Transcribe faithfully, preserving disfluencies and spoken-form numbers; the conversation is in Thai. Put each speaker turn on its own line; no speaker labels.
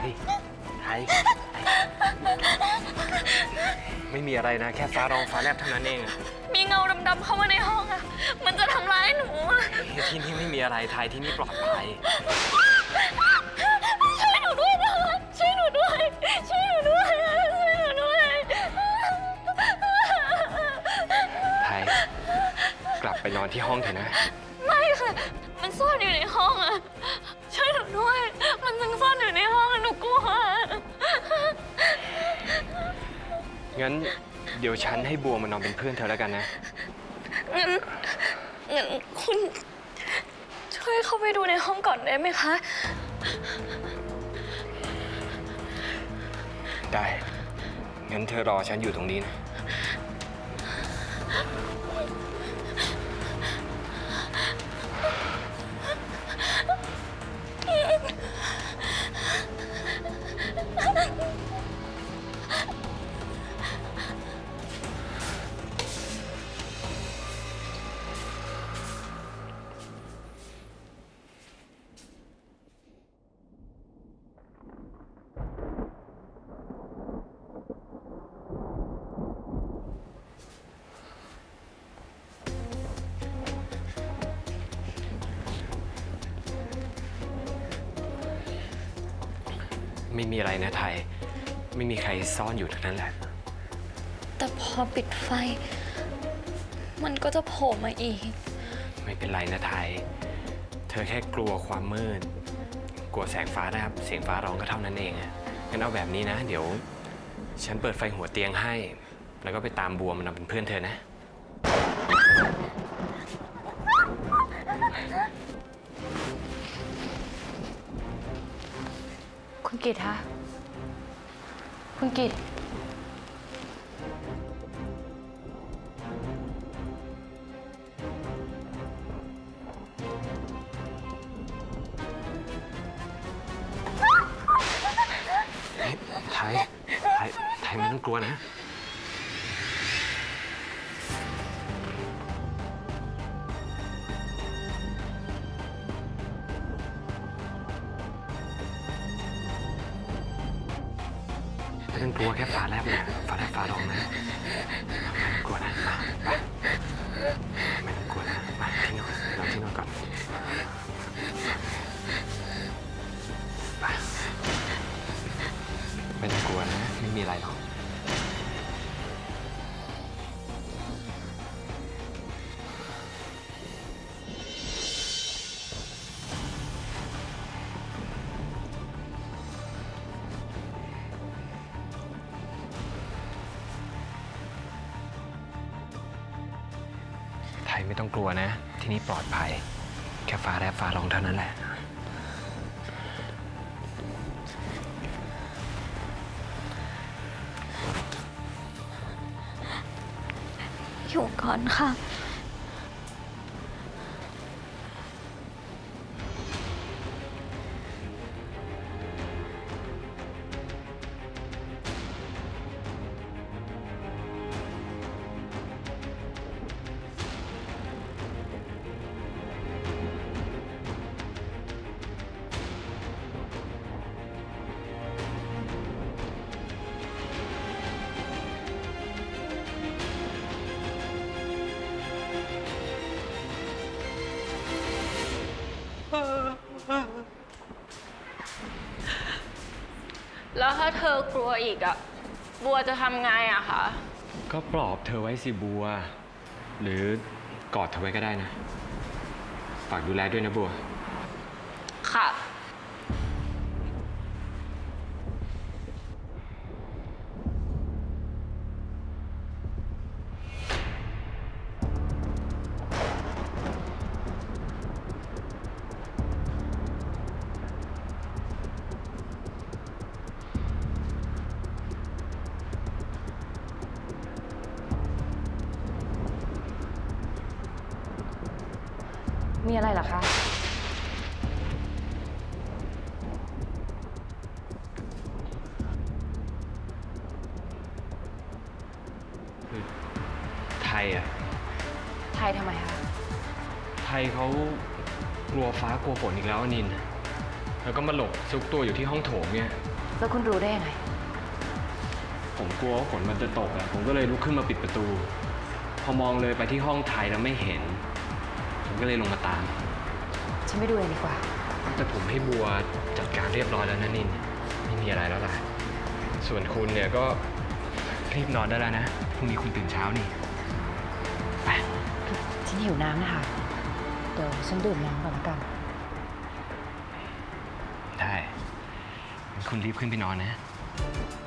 ยไทยไม่มีอะไรนะแค่ฟ้าร้องฟ้าแลบเท่านั้นเอง
มีเงาดำๆเข้ามาในห้องอะมันจะทำร้ายหนู
ที่นี่ไม่มีอะไรไทยที่นี่ปลอดภัย
ช่วยหนูด้วยนะช่วยหนูด้วยช่วยหนูด้วยช่วยหนูด้วย
ไทยกลับไปนอนที่ห้องเถอะนะ
ไม่ค่ะมันซ่อนอยู่ในห้องอะช่วยหนูด้วยมันยังซ่อนอยู่ในห้องหนูกลัว
งั้นเดี๋ยวฉันให้บัวมานอนเป็นเพื่อนเธอแล้วกันนะ
งั้นงั้นคุณช่วยเข้าไปดูในห้องก่อนได้ไหมคะ
ได้งั้นเธอรอฉันอยู่ตรงนี้นะไม่มีอะไรนะไทยไม่มีใครซ่อนอยู่ทั้งนั้นแหละ
แต่พอปิดไฟมันก็จะโผล่มาอีก
ไม่เป็นไรนะไทยเธอแค่กลัวความมืดกลัวแสงฟ้านะครับเสียงฟ้าร้องก็เท่านั้นเองอะงั้นเอาแบบนี้นะเดี๋ยวฉันเปิดไฟหัวเตียงให้แล้วก็ไปตามบัวมันเป็นเพื่อนเธอนะ
คุณกิตคะคุณกิต
ไทยไทยไทยไม่ต้องกลัวนะไม่ต้องกลัวแค่ฟ้าแลบนะฟ้าแลบฟ้าร้องนะไม่ต้องกลัวนะมาไปไม่ต้องกลัวนะมาที่นอนนอนที่นอนก่อนไปไม่ต้องกลัวนะไม่มีอะไรหรอกไทยไม่ต้องกลัวนะที่นี่ปลอดภัยแค่ฟ้าแลบฟ้าร้องเท่านั้นแหละ
อยู่ก่อนค่ะแล้วถ้าเธอกลัวอีกอ่ะบัวจะทำไงอะคะ
ก็ปลอบเธอไว้สิบัวหรือกอดเธอไว้ก็ได้นะฝากดูแลด้วยนะบัว
ค่ะมีอะไรเหรอคะ
ไทยอ่ะ
ไทยทำไมคะ
ไทยเขากลัวฟ้ากลัวฝนอีกแล้วนินแล้วก็มาหลบซุกตัวอยู่ที่ห้องโถงเนี่ย
แล้วคุณรู้ได้ยังไง
ผมกลัวว่าฝนมันจะตกอะผมก็เลยลุกขึ้นมาปิดประตู พอมองเลยไปที่ห้องไทยแล้วไม่เห็น ผมก็เลยลงมาตาม
ฉันไม่ดูเองดีกว่า
แต่ผมให้บัวจัดการเรียบร้อยแล้วนะนิน ไม่มีอะไรแล้วล่ะ ส่วนคุณเนี่ยก็รีบนอนได้แล้วนะ พรุ่งนี้คุณตื่นเช้านี่ ไป
ฉันหิวน้ำนะคะ เดี๋ยวฉันดื่มน้ำก่อนละกัน
ได้งั้นคุณรีบขึ้นไปนอนนะ
ค